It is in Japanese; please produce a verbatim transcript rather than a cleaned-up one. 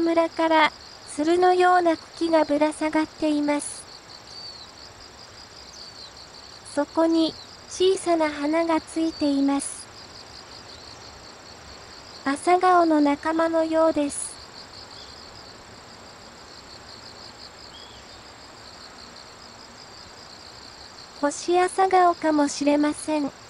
村から、鶴のような茎がぶら下がっています。そこに、小さな花がついています。朝顔の仲間のようです。星朝顔かもしれません。